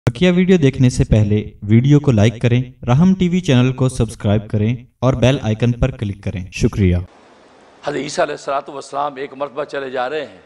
बकिया video देखने से पहले वीडियो को लाइक करें, राहम टीवी चैनल को सब्सक्राइब करें और बेल आइकन पर क्लिक करें। शुक्रिया। हज़रत ईसा अलैहिस्सलाम एक मरतबा चले जा रहे हैं,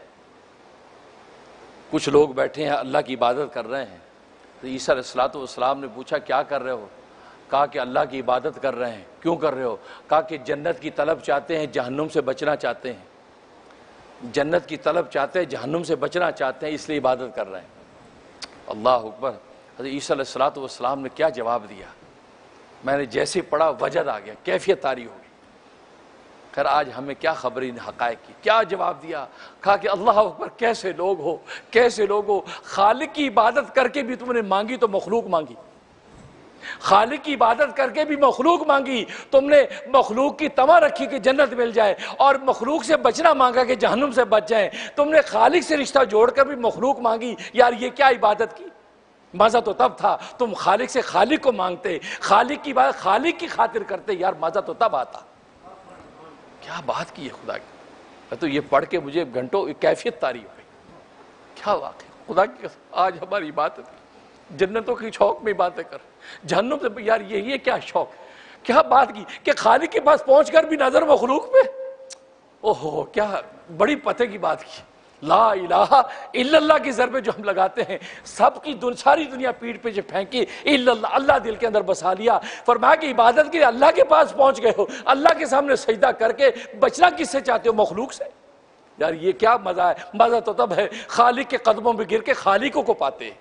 कुछ लोग बैठे हैं अल्लाह की इबादत कर रहे हैं। तो ईसा अलैहिस्सलाम ने पूछा क्या कर रहे हो? कहा कि अल्लाह की इबादत कर रहे हैं। क्यों कर रहे हो? कहा कि जन्नत की तलब चाहते हैं, जहन्नुम से बचना चाहते हैं। जन्नत की तलब चाहते हैं, जहन्नुम से बचना चाहते हैं, इसलिए इबादत कर रहे हैं। अल्लाह अकबर। हज़रत ईसा अलैहिस्सलाम ने क्या जवाब दिया? मैंने जैसे पढ़ा वजद आ गया, कैफियत तारी हो गई। खैर आज हमें क्या खबर इन हक़ाइक़ की? क्या जवाब दिया? कहा कि अल्लाह अकबर, कैसे लोग हो, कैसे लोग हो। खालिक की इबादत करके भी तुमने मांगी तो मखलूक मांगी, खालिक की इबादत करके भी मखलूक मांगी। तुमने मखलूक की तमा रखी कि जन्नत मिल जाए और मखलूक से बचना मांगा कि जहन्नुम से बच जाए। तुमने खालिक से रिश्ता जोड़कर भी मखलूक मांगी। यार ये क्या इबादत की? मज़ा तो तब था तुम खालिक से खालिक को मांगते, खालिक की बात खालिक की खातिर करते। यार मज़ा तो तब आता। क्या बात की है खुदा की। तो ये पढ़ के मुझे घंटों कैफियत तारी हो गई। क्या वाक़ई खुदा की आज हमारी बात जन्नतों की शौक में बातें कर, जहन्नुम से। यार ये क्या शौक, क्या बात की कि खालिक के पास पहुंचकर भी नजर मखलूक पे। ओहो क्या बड़ी पते की बात की। ला इलाहा इल्लल्लाह की ज़रबे जो हम लगाते हैं, सबकी सारी दुनिया पीठ पे जो फेंकी, इल्लल्लाह अल्लाह दिल के अंदर बसा लिया। फरमाया कि इबादत के लिए अल्लाह के पास पहुंच गए हो, अल्लाह के सामने सजदा करके बचना किससे चाहते हो? मखलूक से। यार ये क्या मजा है? मजा तो तब है खालिक के कदमों में गिर के खालिकों को पाते हैं।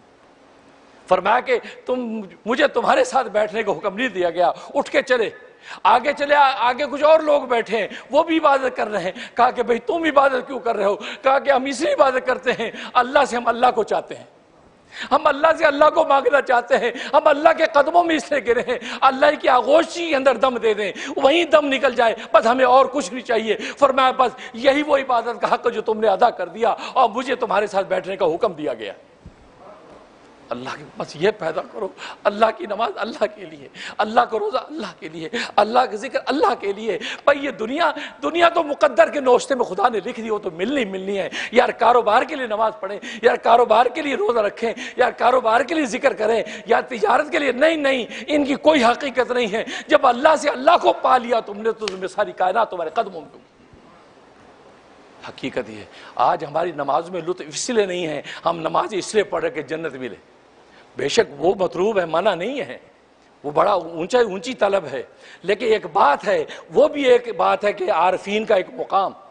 फरमाया कि मुझे तुम्हारे साथ बैठने का हुक्म नहीं दिया गया। उठ के चले आगे कुछ और लोग बैठे हैं, वो भी इबादत कर रहे हैं। कहा कि भाई तुम इबादत क्यों कर रहे हो? कहा कि हम इसलिए इबादत करते हैं, अल्लाह से हम अल्लाह को चाहते हैं, हम अल्लाह से अल्लाह को मांगना चाहते हैं, हम अल्लाह के कदमों में इसलिए गिरे हैं अल्लाह की आगोशी के अंदर दम दे दें, वहीं दम निकल जाए, बस हमें और कुछ नहीं चाहिए। फरमाया बस यही वो इबादत का हक जो तुमने अदा कर दिया और मुझे तुम्हारे साथ बैठने का हुक्म दिया गया। अल्लाह के बस ये पैदा करो, अल्लाह की नमाज अल्लाह के लिए, अल्लाह का रोज़ा अल्लाह के लिए, अल्लाह का जिक्र अल्लाह के लिए। भाई ये दुनिया तो मुकद्दर के नोश्ते में खुदा ने लिख दी, वो तो मिलनी है। यार कारोबार के लिए नमाज पढ़ें, यार कारोबार के लिए रोज़ा रखें, यार कारोबार के लिए जिक्र करें, यार तिजारत के लिए नहीं, इनकी कोई हकीकत नहीं है। जब अल्लाह से अल्लाह को पा लिया तुमने तो तुम्हें सारी कायनात तुम्हारे कदमों में। हकीकत ये आज हमारी नमाज में लुत्फ इसलिए नहीं है, हम नमाज इसलिए पढ़ रहे कि जन्नत मिले। बेशक वो मतलूब है, मना नहीं है, वो बड़ा ऊंची तलब है, लेकिन एक बात है, वो भी एक बात है कि आरफीन का एक मुकाम